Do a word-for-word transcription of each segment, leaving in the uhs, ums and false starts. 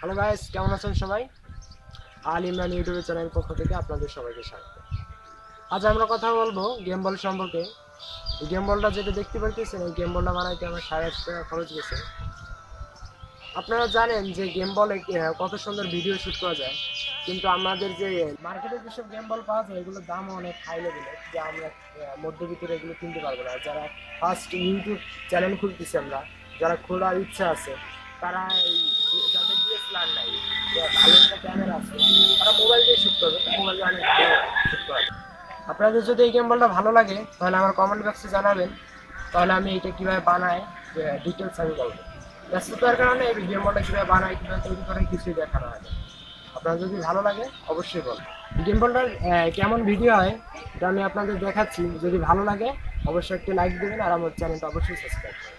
Hello guys, কেমন আছেন সবাই? আল ইমরান ইউটিউব চ্যানেল পক্ষ থেকে আপনাদের সবাইকে স্বাগত। আজ আমরা কথা বলবো গেম বল সম্পর্কে। এই গেম বলটা যেটা দেখতে পাচ্ছেন, এই গেম বলটা বানাইতে আমার সাড়ে আটশো টাকা খরচ গেছে। আপনারা জানেন যে গেম বলে কত সুন্দর ভিডিও শুট করা যায়, কিন্তু আমাদের যে মার্কেটে যেসব গেম বল পাওয়া যায় এগুলোর দামও অনেক হাই লেভেলের, যে আমরা মধ্যবিত্তরা এগুলো কিনতে পারবো না। যারা ফার্স্ট ইউটিউব চ্যানেল খুলতেছি আমরা, যারা খোলার ইচ্ছা আছে, তারা এই যাদের ডিএসএলআর নাই, ভালো একটা ক্যামেরা আছে, তারা মোবাইল দিয়ে শুট করবে, মোবাইল দিয়ে অনেক শুট করা যায়। আপনাদের যদি এই গেম বলটা ভালো লাগে তাহলে আমার কমেন্ট বক্সে জানাবেন, তাহলে আমি এটা কীভাবে বানাই ডিটেলস আমি বলবো। ব্যস্ততার কারণে এই গেম বলটা কীভাবে বানাই, কীভাবে তৈরি করে কিছুই দেখানো হয়। আপনার যদি ভালো লাগে অবশ্যই বলবেন। গেম বলটার কেমন ভিডিও হয় এটা আমি আপনাদের দেখাচ্ছি। যদি ভালো লাগে অবশ্যই একটি লাইক দেবেন আর আমার চ্যানেলটা অবশ্যই সাবস্ক্রাইব করবেন।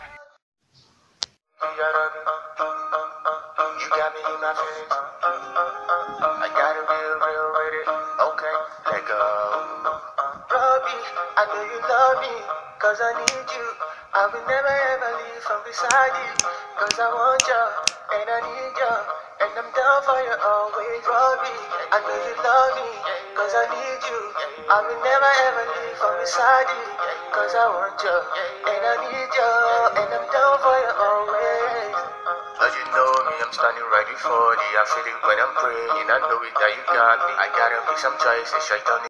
You got me in my feelings. I got it real, real with it. Okay, let go. Robbie, I know you love me, cause I need you. I will never ever leave from beside you, cause I want you, and I need you, and I'm down for you always. Robbie, I know you love me, cause I need you. I will never ever leave from beside you, cause I want you, and I need you, and I'm down for you always. Cause you know me, I'm standing right before thee. I feel it when I'm praying. I know it that you got me. I gotta make some choices. Shaitan